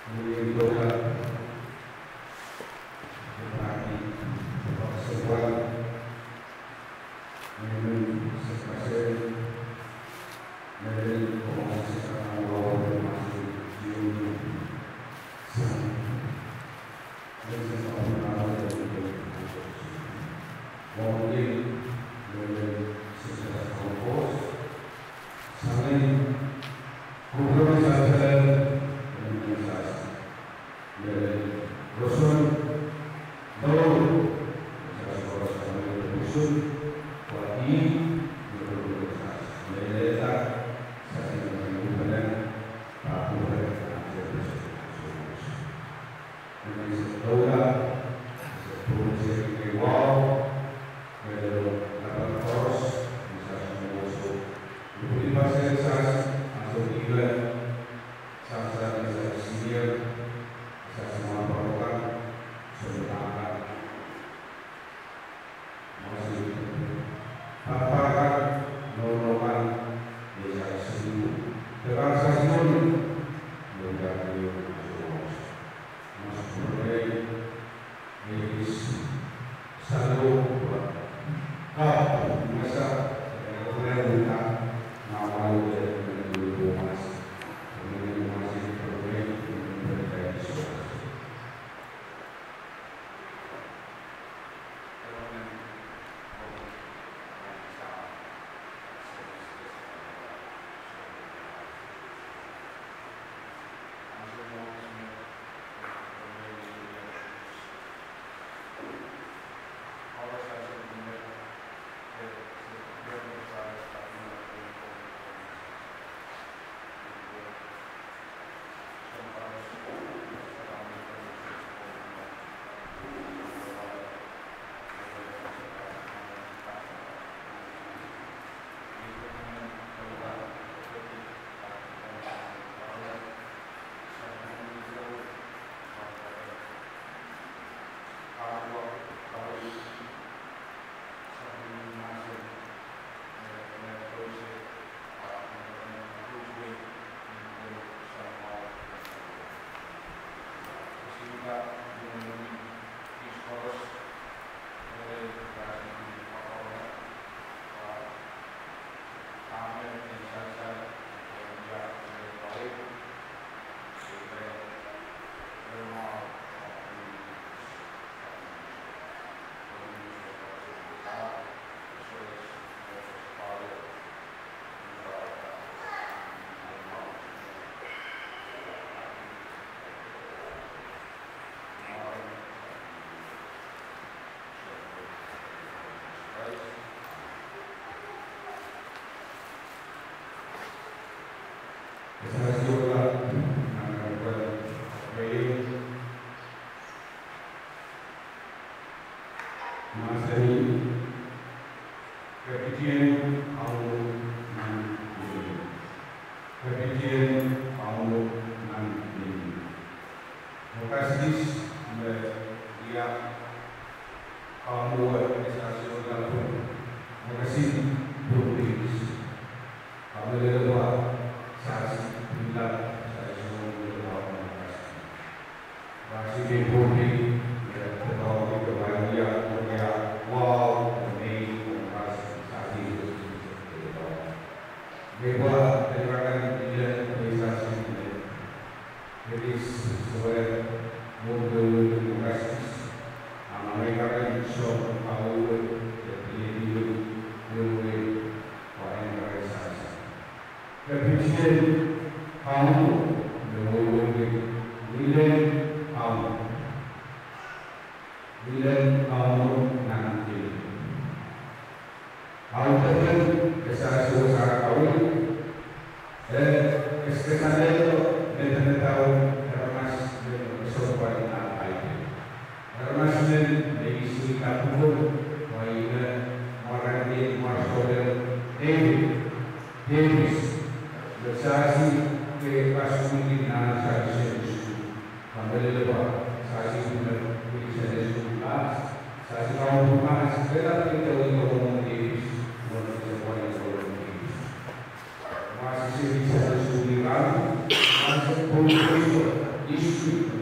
Masih bisa disuntikan, masih pun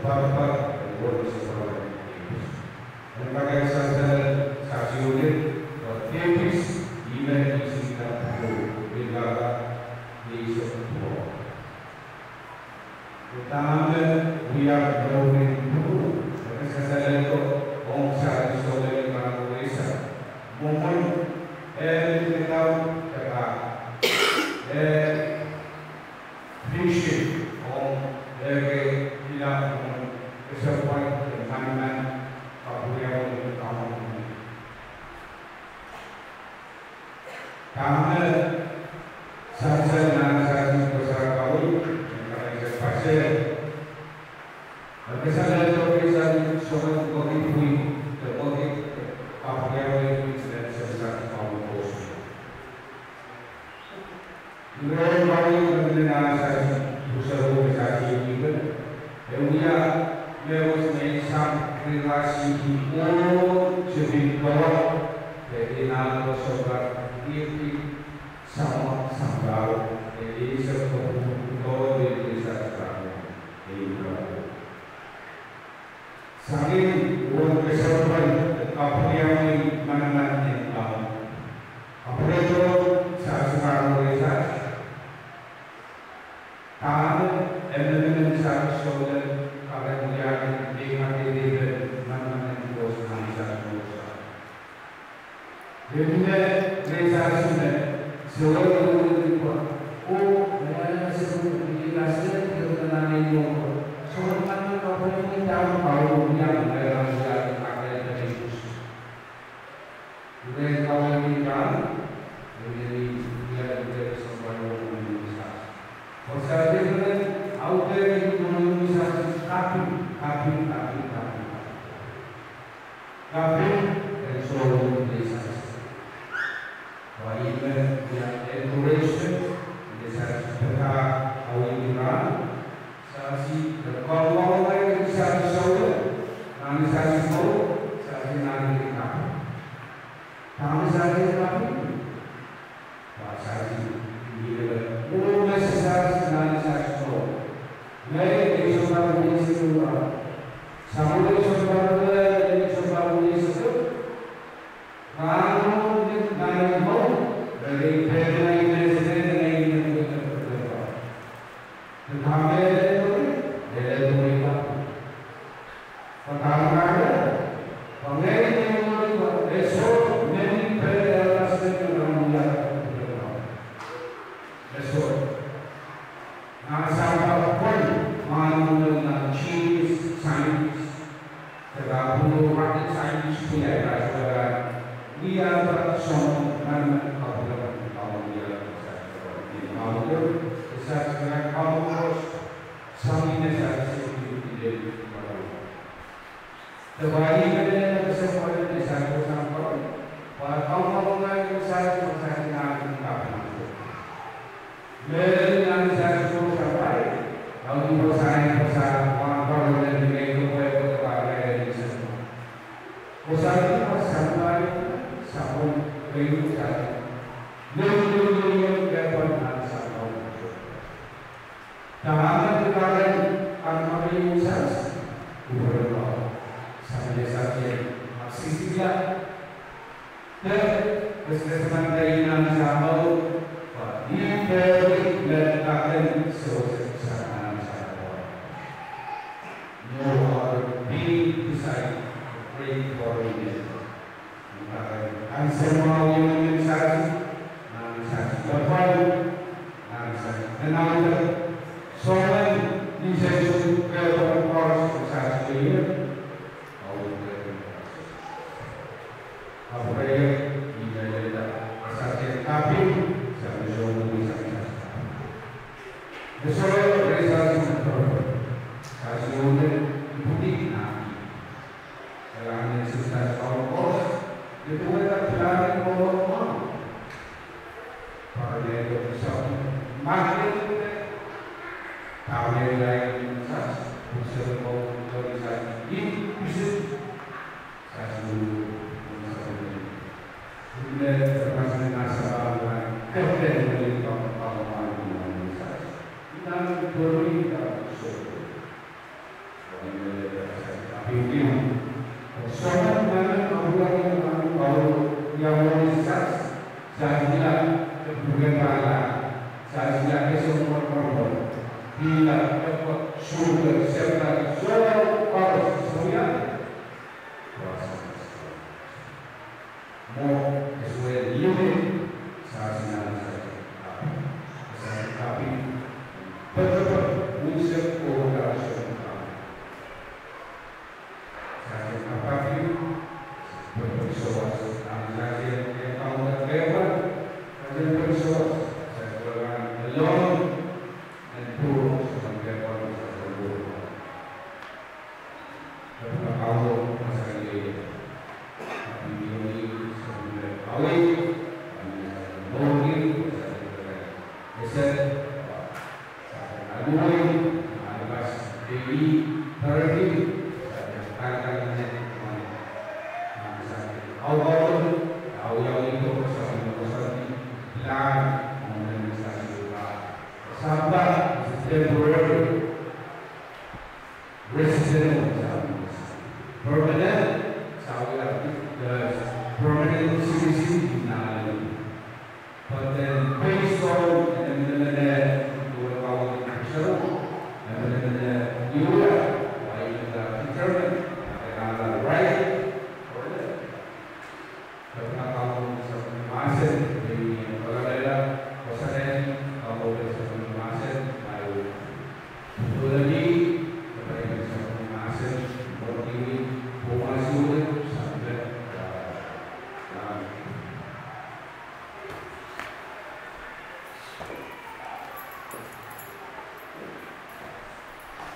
Bapak dan Ibu sekolah lembaga kesehatan saksi unit tipis email isi kartu lembaga di sekolah. Pertama, dia berhubung dulu kesehatan itu bangsa di sekolah di mana Malaysia. Mungkin kita tahu prinsip tidak keseruan keamanan Papua untuk tahun ini. Karena saya dan besar kami yang pasir, kesalahan kebiasaan soal komitmen terbaik Papua itu dan sebesar tahun kosong. Menurut kami mengenai saya berusaha besar ini Eunia lewat mesam relasi hidup jadi bawah jadi nama sobat diri sama sambal jadi seperti dari sastra ini saling uang keseruan apa yang mana yang tahu apa itu sastra Malaysia karena elemen sastra kalau dia dihadiri mana yang bos Malaysia bos. Jadi Malaysia sudah seluruh itu saya sebut dijelaskan kebenaran itu. Soalnya kalau kita tahu yang dalam sejarah pakai dari itu. Jadi kalau kita menjadi dia menjadi sebuah Indonesia. Proses itu auto itu Indonesia tapi dan seluruh desa. Wahai yang education desa kita awiran sasi kalau orang bisa seluruh nanti sasi seluruh sasi nanti kita kami sasi kami sasi bila mulai sasi nanti sasi seluruh Ngai kehidupan dunia semua, sampai kehidupan dunia semua, kalau kita mau dari ini kita berdoa. Tetapi dari mereka, pertama pengen yang besok nanti pada dunia berdoa. Besok, asal mengenai cheese science, terlalu rocket science punya saudara, dia bersama dengan kaum dia besar sekarang kaum sami besar seperti itu terbaik adalah kesempatan besar bersama kaum yang besar dengan kaum dengan besar sampai kalau di besar orang dan juga itu kepada di sana. Besar itu sampai sabun kayu saja. Dulu dapat sabun. Tangan kemarin kami usah berdoa sampai saja masih tidak. Dan kesempatan dari nama sabun diberi dan akan selesai. No other being beside great holiness. Ang semua yang mensaji, mensaji berbalu, mensaji menangis. Soalnya di sesi keberkoros mensaji ini, apa yang tidak mensaji tapi sampai jauh mensaji. Besok mensaji berbalu. Hasilnya putih nabi. Dalam sistem kos itu ada pelajaran kolom. Pada itu besar makin tahun lain sas usul tulisan ini bisa sas dulu sudah termasuk nasabah kerja dari kaum-kaum Indonesia dan berita usul Biblium. Soalnya mana orang yang baru yang menisas, sahaja kebukan bala, sahaja kesemua korban, bila dapat surga serta seorang paus semuanya, kuasa mau sesuai limit sahaja tapi betul musik orang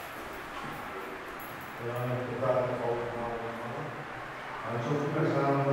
Langsung kita sama